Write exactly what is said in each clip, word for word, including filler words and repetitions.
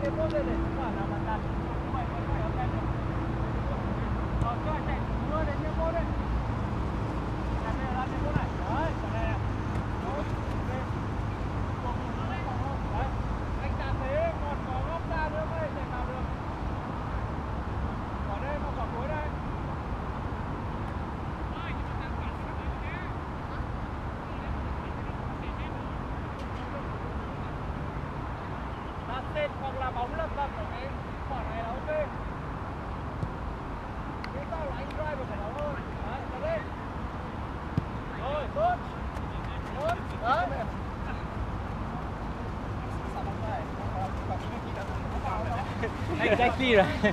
hoặc là bóng lật lật ở cái quả này là ok. Cái tao là anh drive phải nó hơn. Đấy, đặt lên. Rồi, tốt. Tốt. Đấy. Exactly right.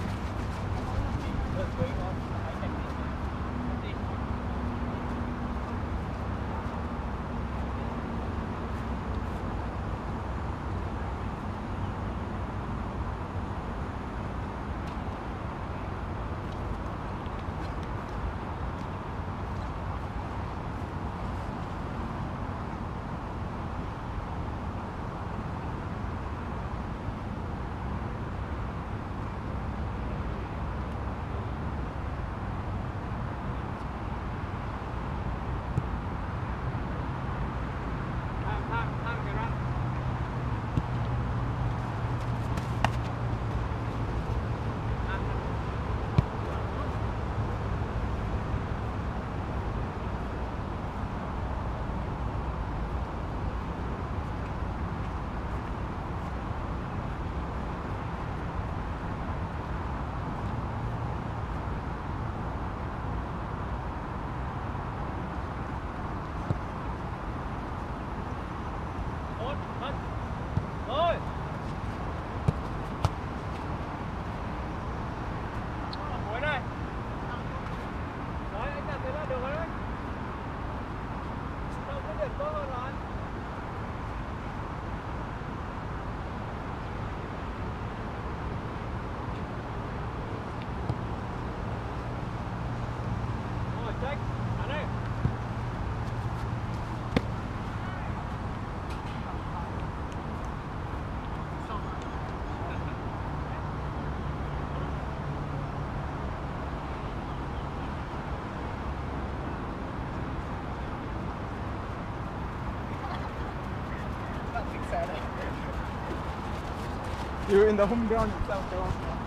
Rồi. Cuối này. Đấy, anh cảm thấy là được rồi đấy. Đâu có điểm tốt hơn rồi. Rồi, check. Bắn đi. You're in the home ground itself, though.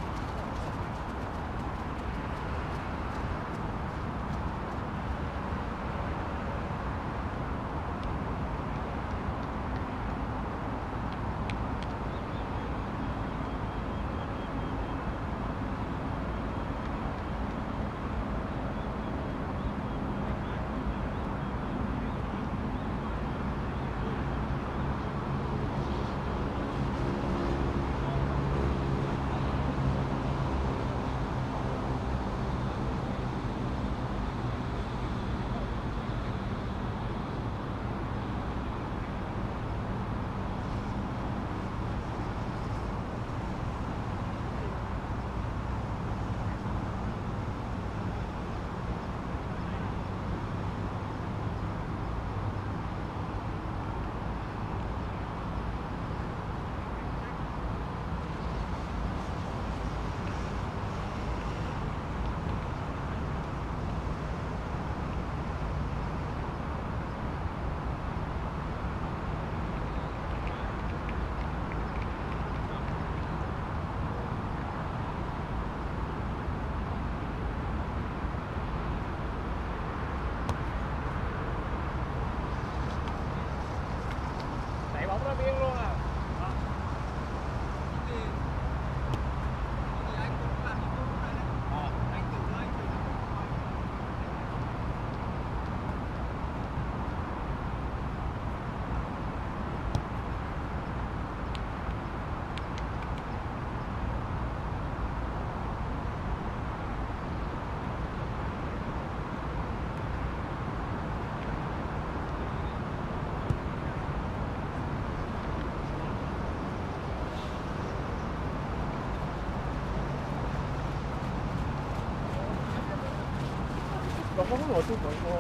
Bóng ra biên luôn à. Đó. Thì, thì anh cũng làm những công này này. Ờ. Anh tự anh tự nó có một chút của cô.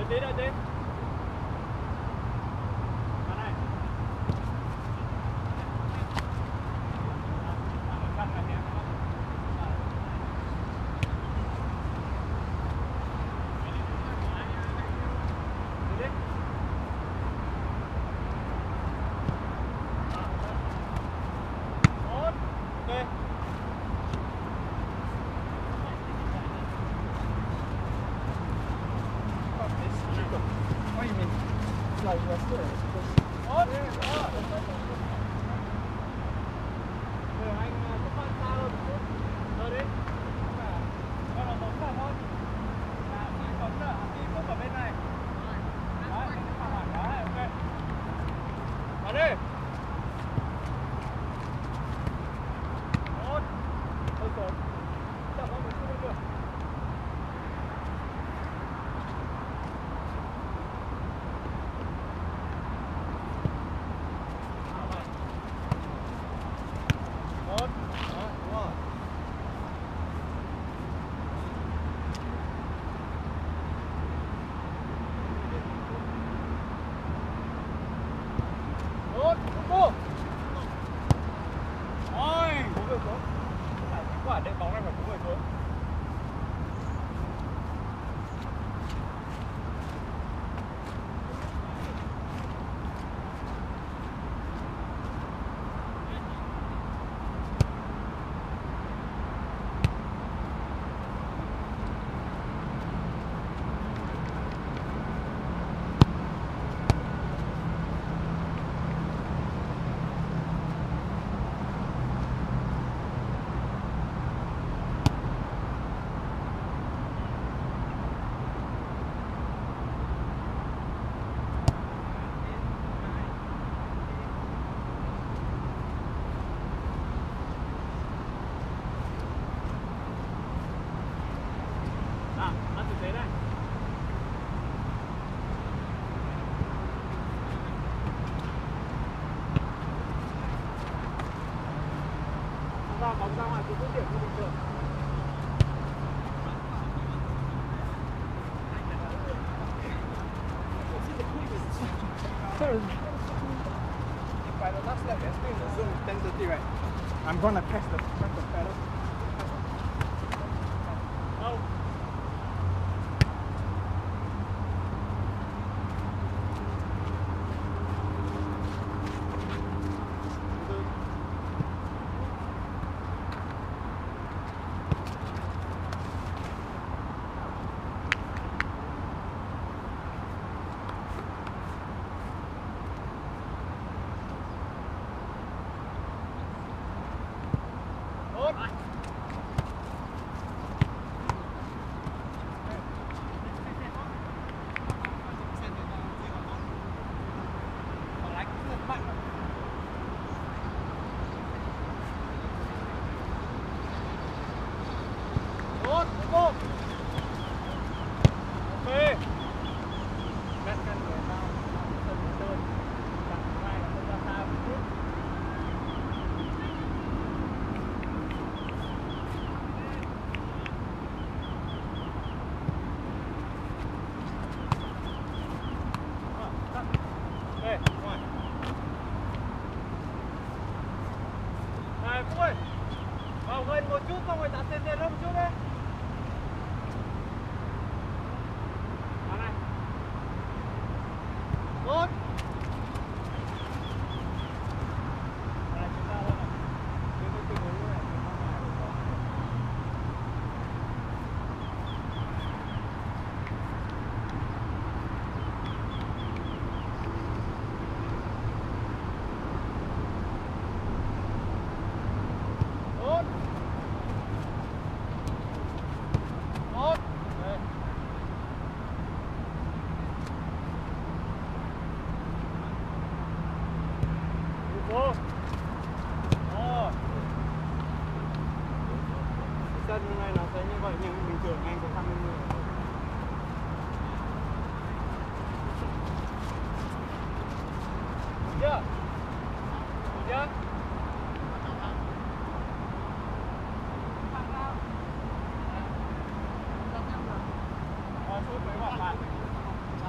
tí, đợi tí. Vào này. Cắt này nhé. Đi đi. Một. Ok. What do you mean? Like Western? Một. Đó. Rồi anh có phát xa hơn một chút. Rồi đi. Rồi nó bấm vào thôi. Là đi bấm nữa, đi bấm vào bên này. Đấy, anh thẳng hẳn đó, ok. Vào đi. Một. Hơi sớm. Chậm hơn một chút nữa được. Một. Đó, đúng rồi. Một. Một. Ôi, bốn người xuống. Phải kết quả đệm bóng này phải bốn người xuống. À, ăn thực tế này. Ra bóng ra ngoài cũng có điểm như bình thường. By the last lap, it's been the zoom intensity, right? I'm gonna test the, test the pedal. Không. Một. Một. Một. Ok. Ngăn ngăn người ta sân trơn. Đặt ngoài là không ra xa một chút. Đây, ngoài. Này, Phúc ơi. Vào gần một chút, không phải ta xên xên ra một chút đấy. Vào này. Một. Này, chúng ta thôi này. Chúng tôi tình huống này, chúng ta ngoài được không? Một. Một. Đây. Vô. Rồi. Sân này nó sẽ như vậy nhưng bình thường anh có hai mươi người. Được chưa? Được chưa? Rồi, chút mấy quả phạt.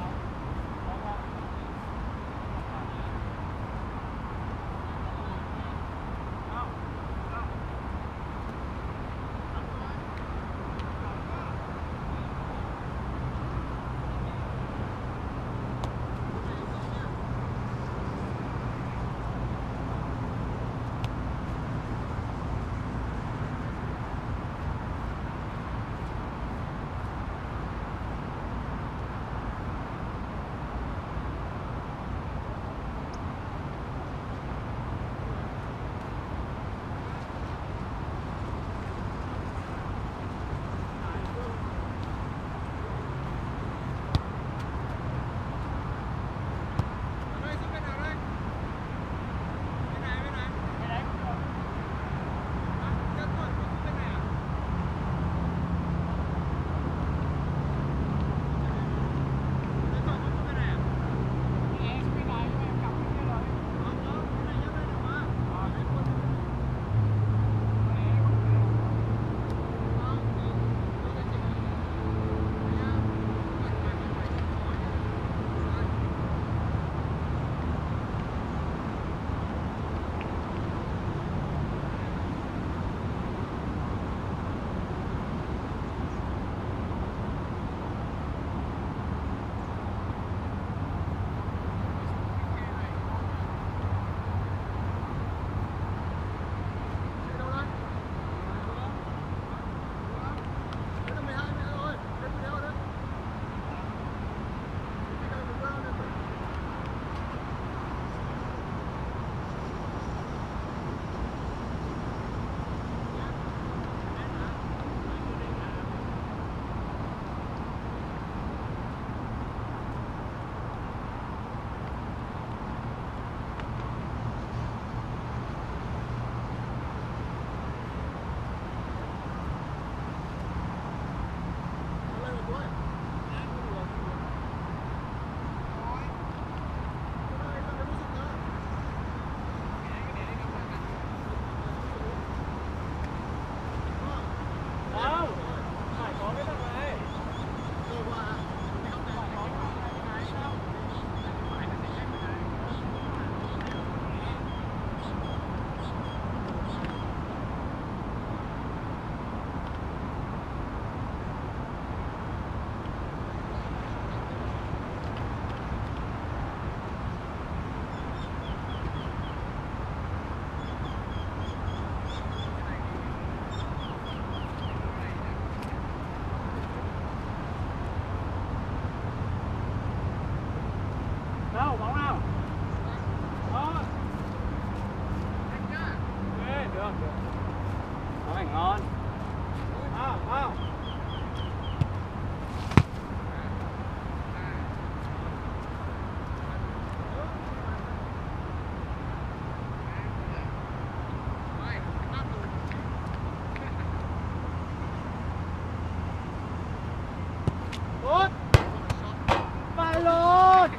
Lốt. Phải lốt.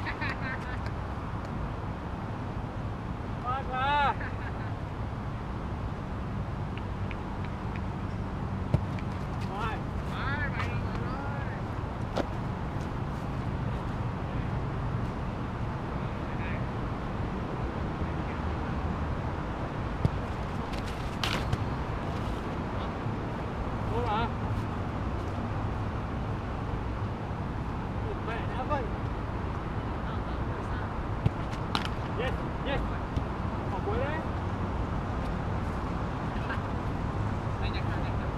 Phát ra. Rồi. Đấy, mày rồi rồi. Đúng hả? Mẹ đã vậy. Yes, yes. Bỏ cuối đấy. Đây nhặt ra, nhặt ra.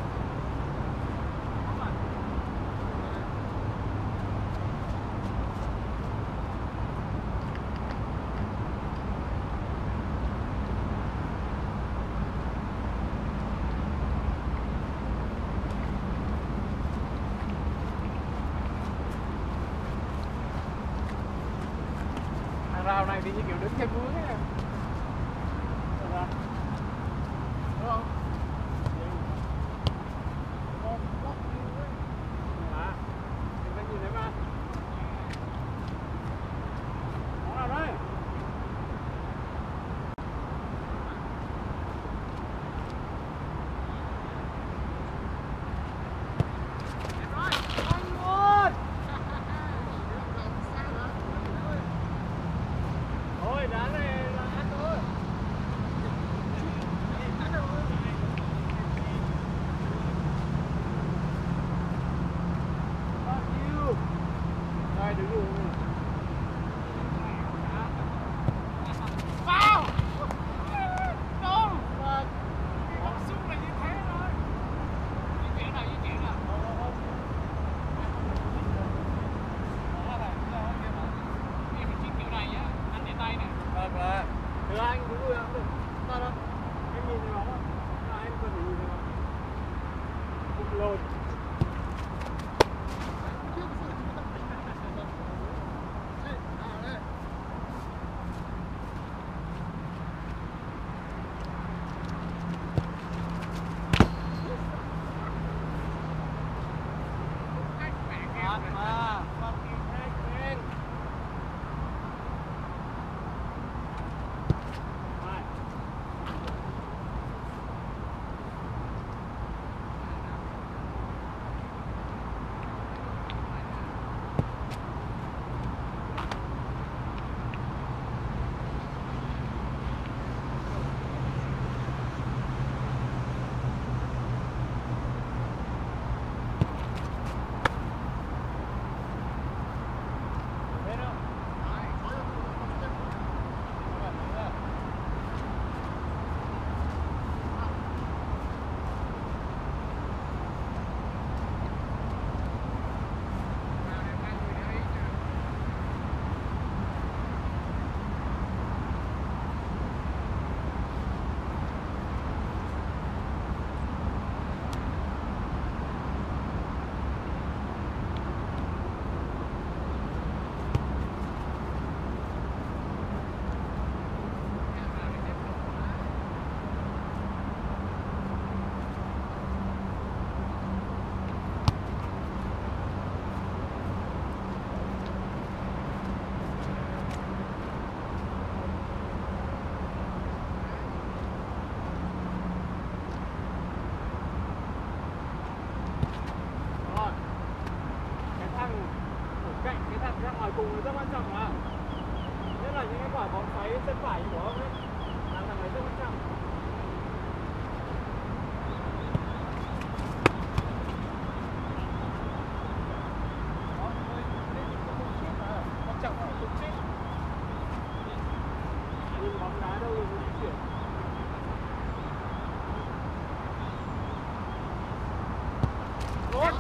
Hàng rào này thì như kiểu đứng trên vướng ấy. Được rồi. Đúng không? Hả? Đừng có nhìn thấy mà. Món nào đây? Anh luôn. Thôi đá này là ăn thôi. Fuck you. Rồi đứng đủ. Vào! Đâu? Bóng súng là như thế thôi. Di chuyển nào, di chuyển nào. Em mình chiến kiểu này á, anh để tay nè. Vâng vâng. Được anh cứ vui lắm được. Sao đâu? Em nhìn thấy bóng không? À, em cần phải nhìn thấy bóng. Bụng lồn. Phát mà. Fucking heck man. Hai. Thế đâu? Rồi. Cái thằng ở cạnh cái thằng ra ngoài cùng nó rất quan trọng mà. Nhất là những cái quả bóng xoáy chân phải của ông ấy. Là thằng ấy rất quan trọng. Đó, thôi, đây là cái tung chip mà. Quan trọng là tung chip. Nhìn bóng đá đâu rồi mới di chuyển. Lốt.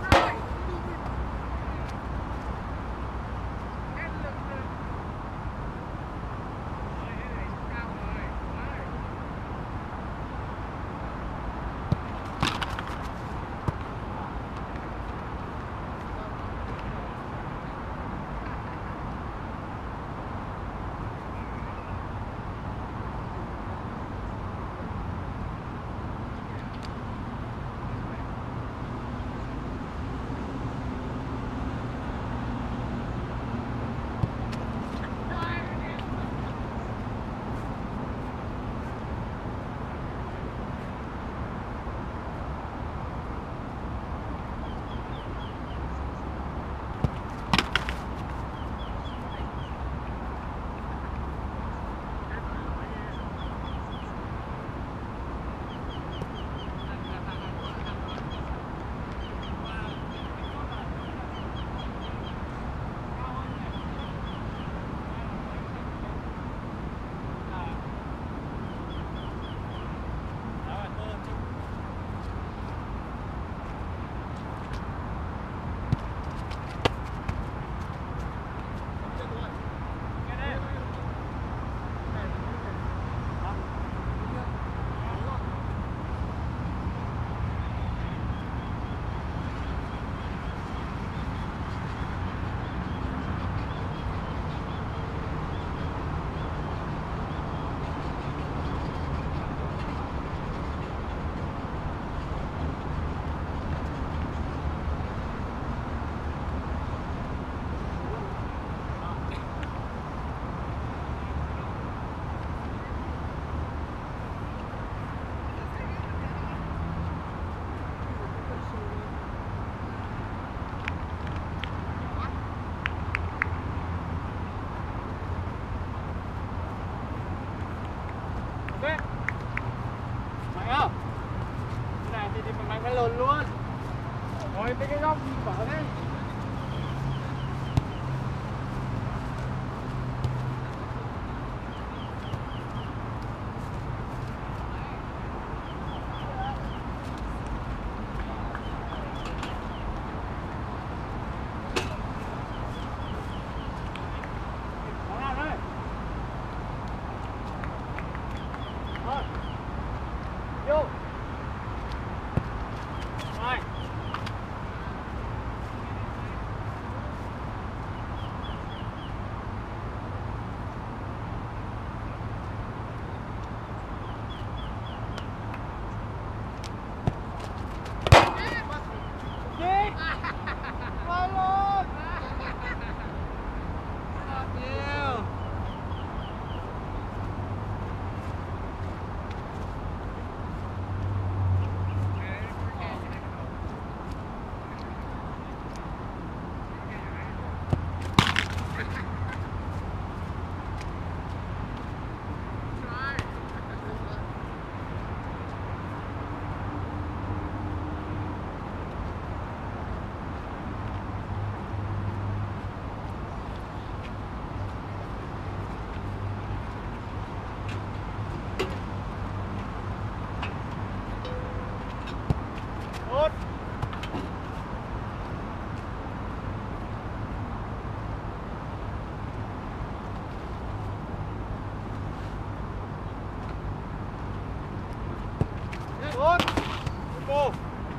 Tốt. Cô.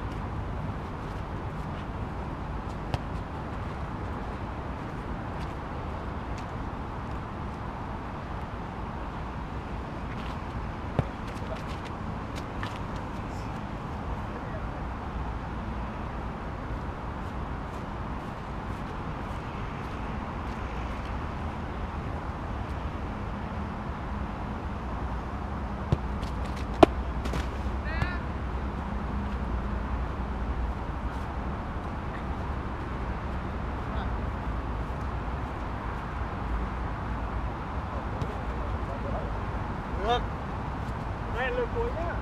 Được. Đây là lượt cuối nhá.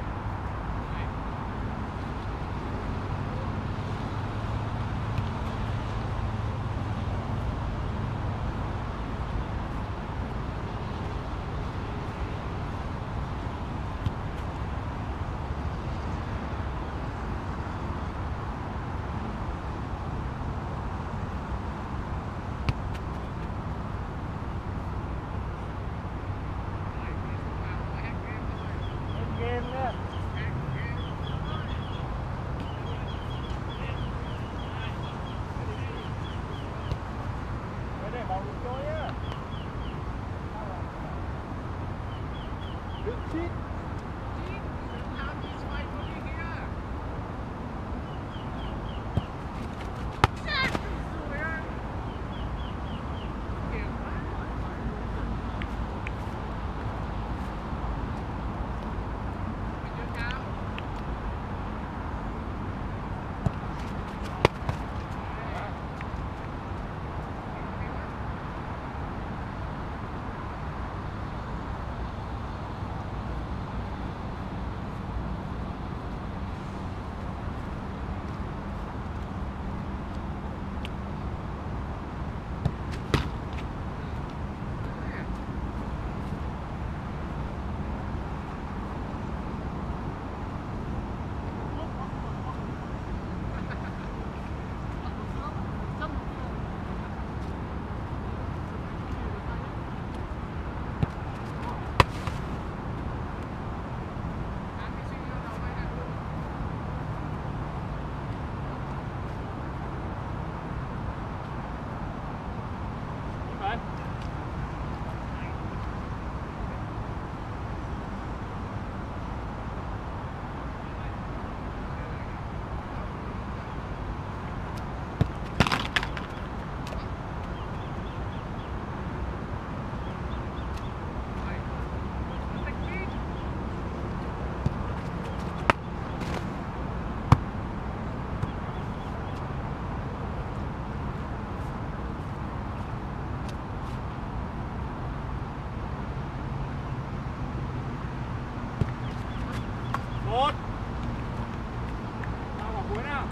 Game nhá. Để để bóng đúng chỗ nhá. Đừng chít. Một. Nào vào cuối nào.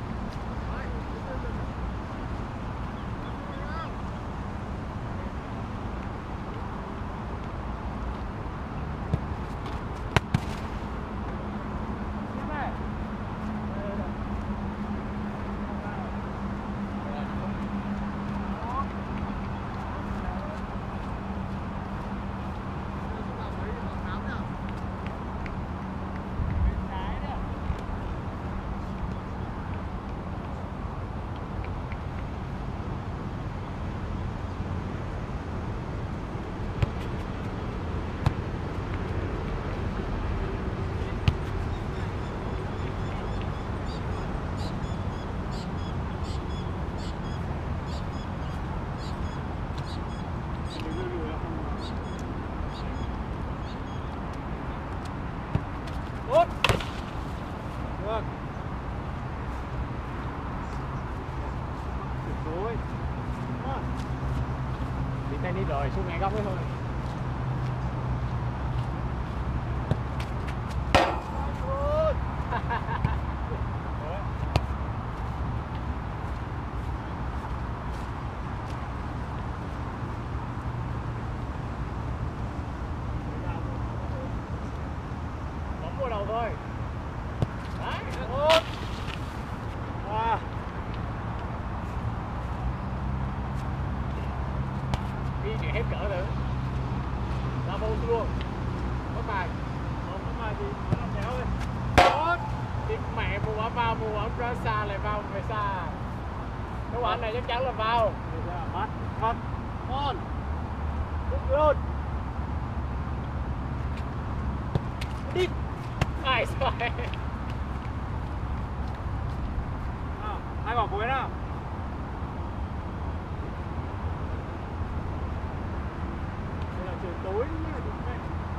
Tốt. Được. Tuyệt đối. Đi tennis rồi, xuống ngay góc đấy thôi. Bóng vào đầu thôi. Đấy, tốt. À. Đi chỉ hết cỡ rồi. Ra vô luôn. Có bài. Không có bài thì nó làm chéo đi. vào mùa ông ra xa lại vào về xa. Cái quả này chắc chắn là vào. Bắt, bắt, on, good road. Đi. Ai rồi. Nào, hai quả cuối nào. Đây là trời tối nhưng mà đúng vậy.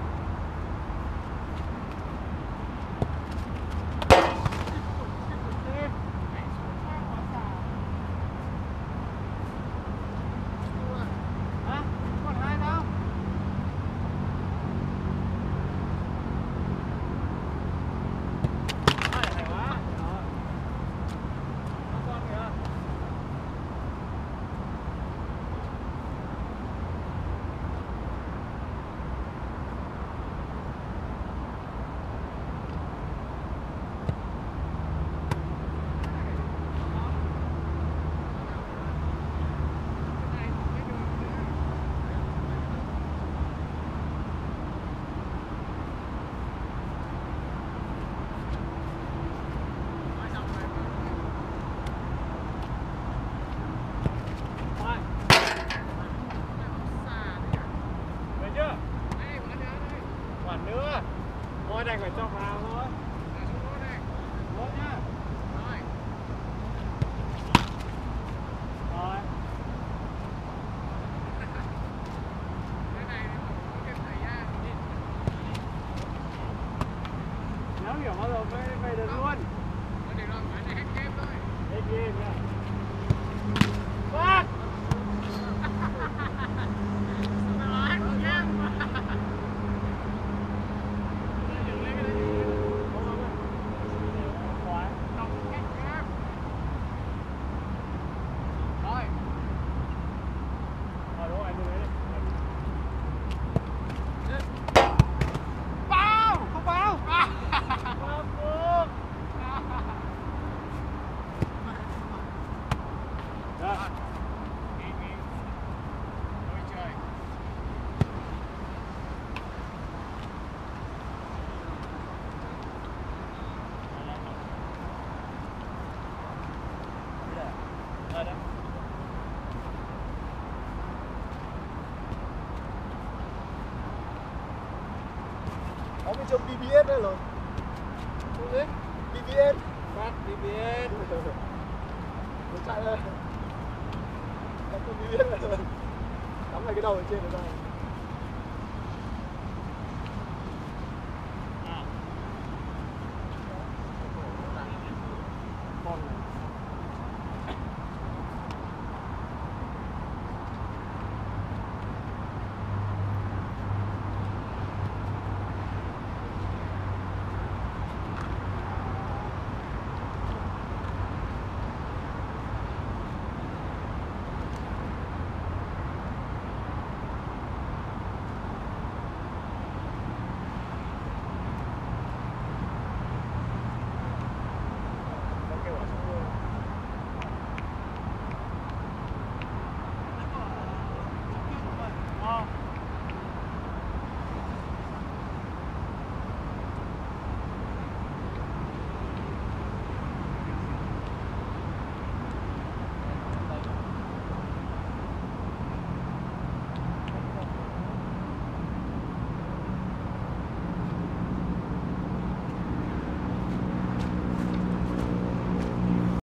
Còn nữa, thôi đành phải cho vào thôi. Luôn nhá. Rồi. Rồi. Cái này có cái thời gian. Nếu hiểu bao giờ mới về được luôn. Có thể làm cái này hết game thôi. Hết game nha. Bác! Ông ấy trông bê bê ét đấy rồi. Không biết. bê bê ét. Bắt bê bê ét. Nó chạy lên. Nó trông bê bê ét này rồi. Cắm lại cái đầu ở trên này rồi.